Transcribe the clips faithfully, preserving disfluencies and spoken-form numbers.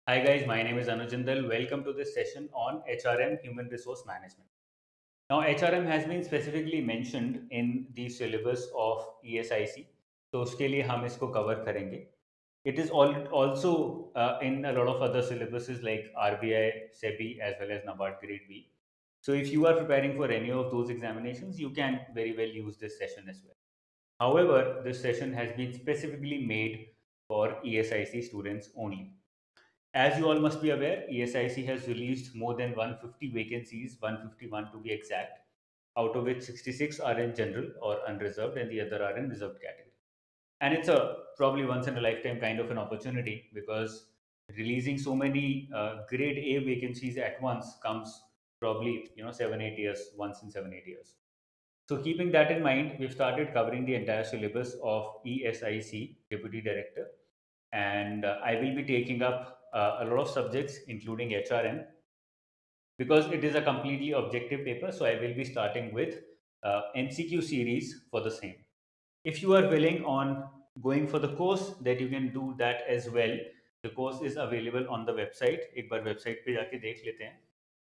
Hi guys, my name is Anujindal. Welcome to this session on H R M, Human Resource Management. Now, H R M has been specifically mentioned in the syllabus of E S I C, तो उसके लिए हम इसको cover करेंगे. It is all, also uh, in a lot of other syllabuses like R B I, SEBI as well as NABARD Grade B. So if you are preparing for any of those examinations, you can very well use this session as well. However, this session has been specifically made for E S I C students only. As you all must be aware, E S I C has released more than one hundred fifty vacancies, one hundred fifty-one to be exact, out of which sixty-six are in general or unreserved and the other are in reserved category. And it's a probably once in a lifetime kind of an opportunity because releasing so many uh, grade A vacancies at once comes probably, you know, seven, eight years, once in seven, eight years. So keeping that in mind, we've started covering the entire syllabus of E S I C, Deputy Director, and uh, I will be taking up uh, a lot of subjects, including H R M, because it is a completely objective paper. So I will be starting with uh, M C Q series for the same. If you are willing on going for the course, that you can do that as well. The course is available on the website. एक बार website पे जाके देख लेते हैं.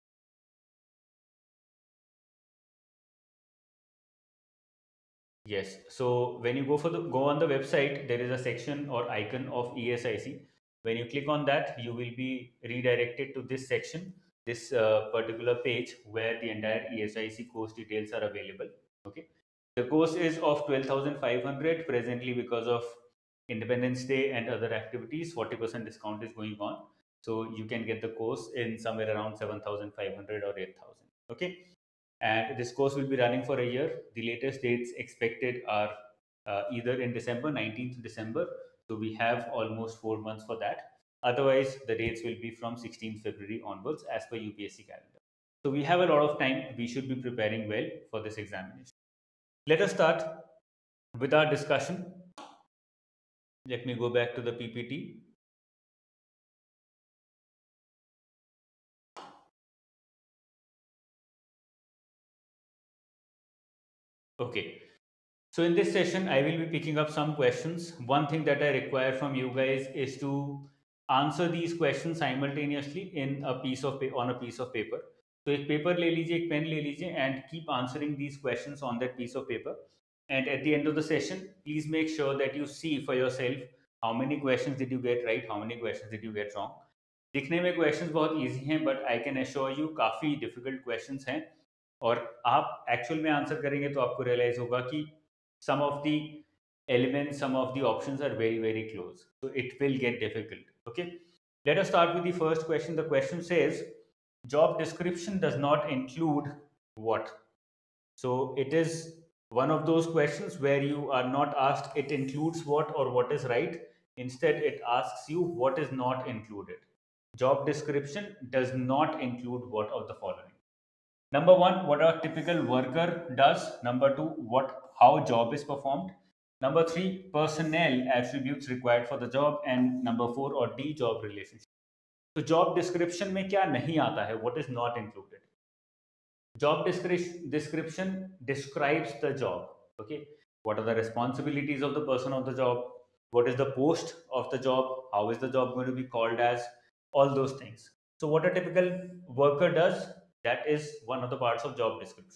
Yes. So when you go for the go on the website, there is a section or icon of E S I C. When you click on that, you will be redirected to this section, this uh, particular page where the entire E S I C course details are available. Okay. The course is of twelve thousand five hundred presently because of Independence Day and other activities. forty percent discount is going on. So you can get the course in somewhere around seven thousand five hundred or eight thousand. Okay, and this course will be running for a year. The latest dates expected are uh, either in December, nineteenth December. So we have almost four months for that. Otherwise, the dates will be from sixteenth February onwards as per U P S C calendar. So we have a lot of time. We should be preparing well for this examination. Let us start with our discussion. Let me go back to the P P T. Okay. So in this session, I will be picking up some questions. One thing that I require from you guys is to answer these questions simultaneously in a piece of pa- on a piece of paper. So एक paper ले लीजिए, एक pen ले लीजिए, and keep answering these questions on that piece of paper. And at the end of the session, please make sure that you see for yourself how many questions did you get right, how many questions did you get wrong. दिखने में questions बहुत easy हैं, but I can assure you काफ़ी difficult questions हैं. और आप actual में answer करेंगे तो आपको रियलाइज होगा कि some of the elements, some of the options are very, very close. So it will get difficult. Okay. Let us start with the first question. The question says, job description does not include what? So it is one of those questions where you are not asked it includes what or what is right. Instead, it asks you what is not included. Job description does not include what of the following. Number one, what a typical worker does. Number two, what how job is performed. Number three, personnel attributes required for the job. And number four or D, job relationship. तो job description में क्या नहीं आता है? What is not included? Job description description describes the job. Okay, what are the responsibilities of the person of the job? What is the post of the job? How is the job going to be called as? All those things. So what a typical worker does, that is one of the parts of job description.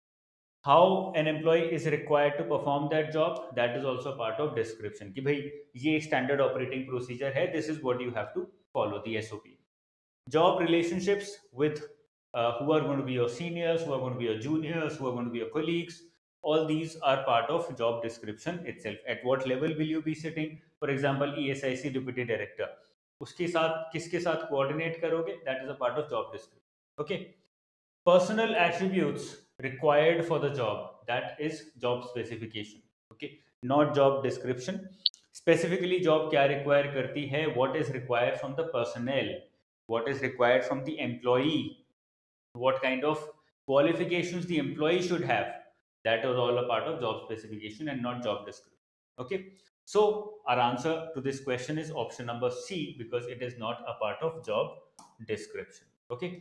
How an employee is required to perform that job, that is also part of description कि भाई ये standard operating procedure है, this is what you have to follow, the S O P. Job relationships with uh, who are going to be your seniors, who are going to be your juniors, who are going to be your colleagues, all these are part of job description itself. At what level will you be sitting? For example, E S I C deputy director, उसके साथ किसके साथ coordinate करोगे, that is a part of job description. Okay. Personal attributes required for the job, that is job specification. Okay, not job description. Specifically job क्या require करती है, what is required from the personnel, what is required from the employee, what kind of qualifications the employee should have, that is all a part of job specification and not job description. Okay, so our answer to this question is option number C, because it is not a part of job description. Okay,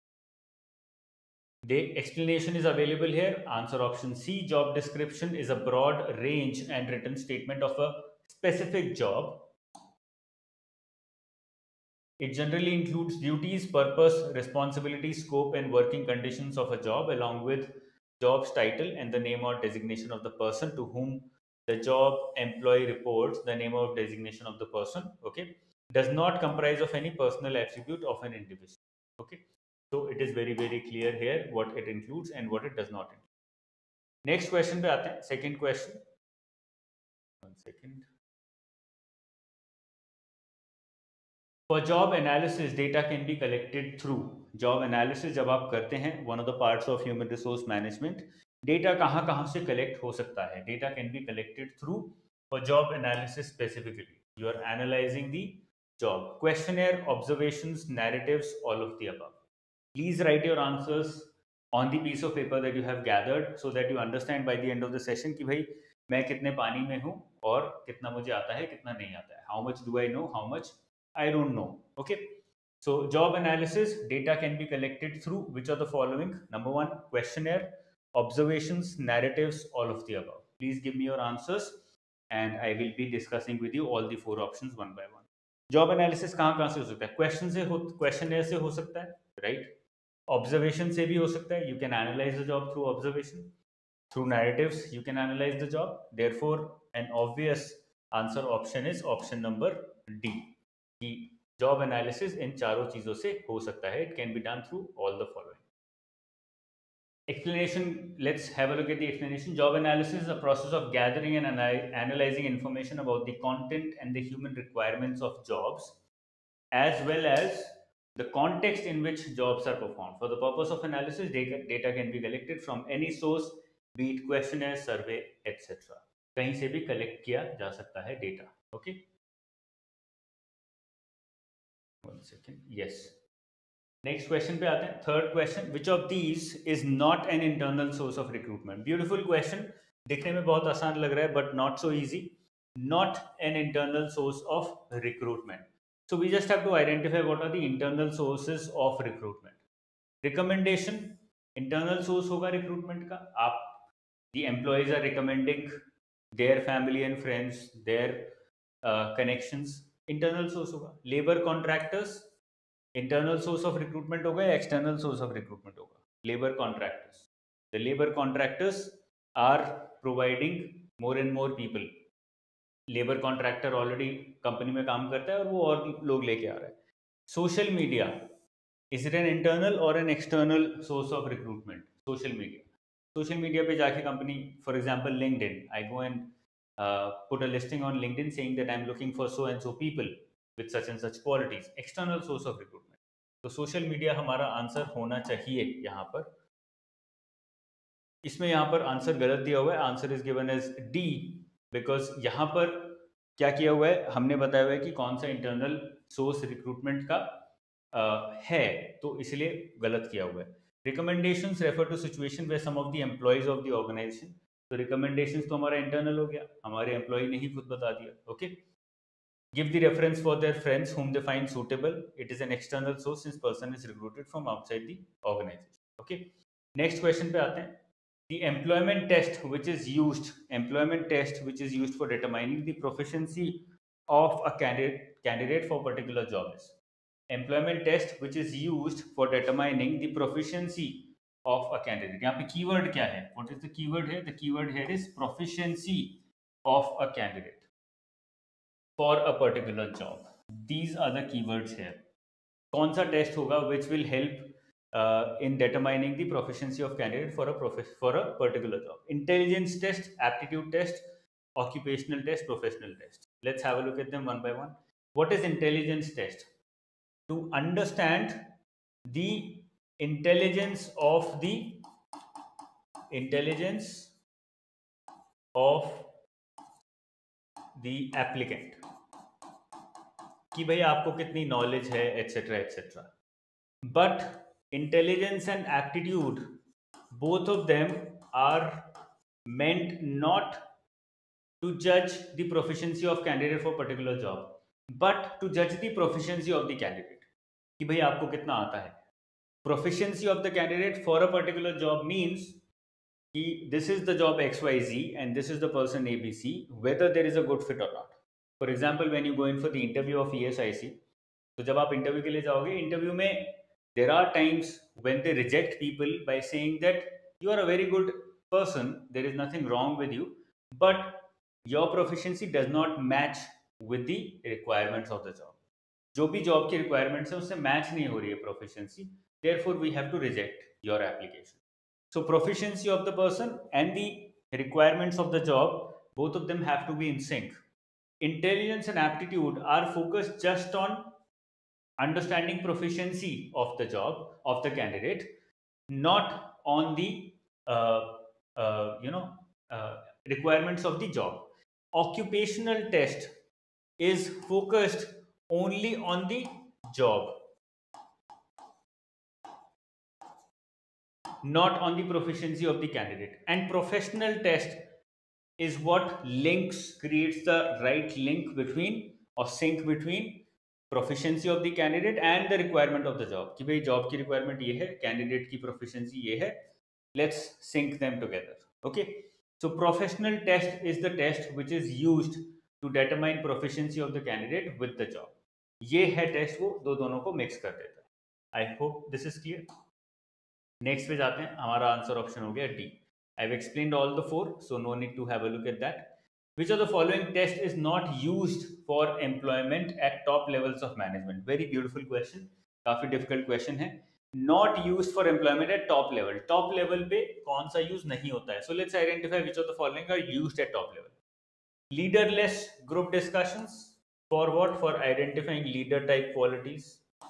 the explanation is available here. Answer option C. Job description is a broad range and written statement of a specific job It generally includes duties, purpose, responsibility, scope, and working conditions of a job, along with job's title and the name or designation of the person to whom the job employee reports, the name or designation of the person. Okay, does not comprise of any personal attribute of an individual. Okay, so it is very very clear here what it includes and what it does not include. Next question पे आते हैं. Second question. One second. For job analysis, data can be collected through job analysis. जब आप करते हैं, one of the parts of human resource management, data कहाँ कहाँ से collect हो सकता है. Data can be collected through for job analysis specifically. You are analyzing the job. Questionnaire, observations, narratives, all of the above. Please write your answers on the piece of paper that you have gathered so that you understand by the end of the session कि भाई मैं कितने पानी में हूँ और कितना मुझे आता है कितना नहीं आता है. How much do I know? How much I don't know. Okay. So job analysis data can be collected through which of the following? Number one, questionnaire, observations, narratives, all of the above. Please give me your answers and I will be discussing with you all the four options one by one. Job analysis कहाँ कहाँ से हो सकता है? Question से हो, questionnaire से हो सकता है, right? Observation से भी हो सकता है. You can analyze the job through observation. Through narratives, you can analyze the job. Therefore, an obvious answer option is option number D. कि job analysis इन चारों चीजों से हो सकता है. It can be done through all the following. Explanation. Let's have a look at the explanation. Job analysis is a process of gathering and ana- analyzing information about the content and the human requirements of jobs, as well as the context in which jobs are performed. For the purpose of analysis, data, data can be collected from any source, be it questionnaire, survey, et cetera. कहीं से भी collect किया जा सकता है data. Okay. One second. Yes. Next question पे आते हैं. Third question, which of these is not an internal source of recruitment. Beautiful question, दिखने में बहुत आसान लग रहा है but not so easy. Not an internal source of recruitment. So we just have to identify what are the internal sources of recruitment. Recommendation internal source होगा recruitment का. आप the employees are recommending their family and friends, their connections, internal source होगा. Labour contractors internal source of recruitment होगा या external source of recruitment होगा. Labour contractors, the labour contractors are providing more and more people. Labour contractor already company में काम करता है और वो और लोग लेके आ रहा है. Social media, is it an internal or an external source of recruitment? Social media, social media पे जाके company, for example LinkedIn, I go and put a listing on LinkedIn saying that I am looking for so and so people with such and such qualities. External source of recruitment. तो social media हमारा answer होना चाहिए यहाँ पर. इसमें यहाँ पर answer गलत दिया हुआ है. Answer is given as D, because यहाँ पर क्या किया हुआ है, हमने बताया हुआ है कि कौन सा इंटरनल सोर्स रिक्रूटमेंट का uh, है, तो इसलिए गलत किया हुआ है. Recommendations refer to situation where some of the employees of the organization. तो रिकमेंडेशंस तो हमारा इंटरनल हो गया, हमारे एम्प्लॉय ने ही खुद बता दिया. Okay okay? Give the reference for their friends whom they find suitable. It is an external source since person is recruited from outside the organization. Okay. Next question पे आते हैं. The employment test which is used, employment test which is used for determining the proficiency of a candidate candidate for particular job is. Employment test which is used for determining the proficiency of a candidate. यहाँ पे keyword क्या है? What is the keyword here? The keyword here is proficiency of a candidate for a particular job. These are the keywords here. कौन सा test होगा which will help uh, in determining the proficiency of candidate for a prof- for a particular job? Intelligence test, aptitude test, occupational test, professional test. Let's have a look at them one by one. What is intelligence test? To understand the intelligence of the intelligence of the applicant, कि भाई आपको कितनी knowledge है etcetera etcetera. But intelligence and aptitude, both of them are meant not to judge the proficiency of candidate for particular job, but to judge the proficiency of the candidate, कि भाई आपको कितना आता है. Proficiency of the candidate for a particular job means कि this is the job X Y Z and this is the person A B C, whether there is a good fit or not. For example, when you go in for the interview of E S I C, तो जब आप interview के लिए जाओगे, interview में there are times when they reject people by saying that you are a very good person, there is nothing wrong with you, but your proficiency does not match with the requirements of the job. जो भी job की requirements है उससे match नहीं हो रही है proficiency, therefore we have to reject your application. So proficiency of the person and the requirements of the job, both of them have to be in sync. Intelligence and aptitude are focused just on understanding proficiency of the job of the candidate, not on the uh, uh, you know uh, requirements of the job. Occupational test is focused only on the job, not on the proficiency of the candidate. And professional test is what links, creates the right link between or sync between proficiency of the candidate and the requirement of the job. कि भाई job की requirement ये है, candidate की proficiency ये है, let's sync them together. Okay, so professional test is the test which is used to determine proficiency of the candidate with the job. ये है test, वो दो दोनों को mix कर देता है. I hope this is clear. Next पे जाते हैं. हमारा आंसर ऑप्शन हो गया D. I have explained all the four, so no need to have a look at that. Which of the following test is not used for employment at top levels of management? Very beautiful question. काफी difficult question है. Not used for employment at top level. Top level पे कौन सा use नहीं होता है? So let's identify which of the following are used at top level. Leaderless group discussions. For what? For identifying leader type qualities.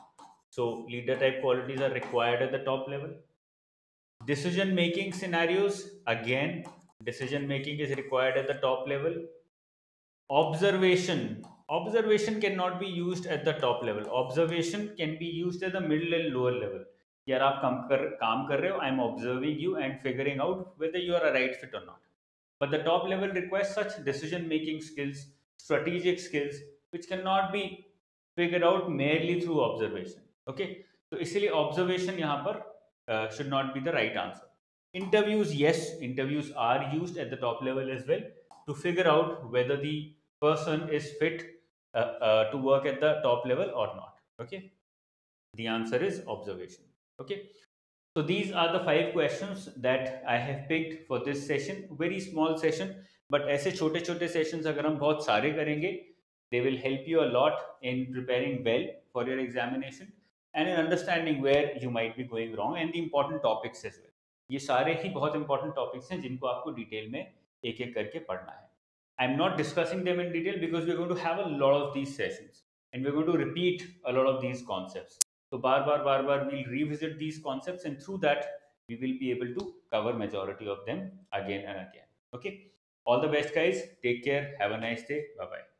So leader type qualities are required at the top level. Decision making scenarios, again decision making is required at the top level. Observation, observation cannot be used at the top level. Observation can be used at the middle and lower level. यार आप काम कर काम कर रहे हो, I am observing you and figuring out whether you are a right fit or not. But the top level requires such decision making skills, strategic skills, which cannot be figured out merely through observation. Okay, तो इसीलिए observation यहाँ पर uh, should not be the right answer. Interviews, yes, interviews are used at the top level as well to figure out whether the person is fit uh, uh, to work at the top level or not. Okay, the answer is observation. Okay, so these are the five questions that I have picked for this session. Very small session, but ऐसे छोटे छोटे sessions अगर हम बहुत सारे करेंगे, they will help you a lot in preparing well for your examination and in understanding where you might be going wrong and the important topics as well. ये सारे ही बहुत important topics हैं जिनको आपको डिटेल में एक एक करके पढ़ना है. I'm not discussing them in detail because we're going to have a lot of these sessions and we're going to repeat a lot of these concepts. So bar bar bar bar we'll revisit these concepts and through that we will be able to cover majority of them again and again. Okay. All the best guys. Take care. Have a nice day. Bye bye.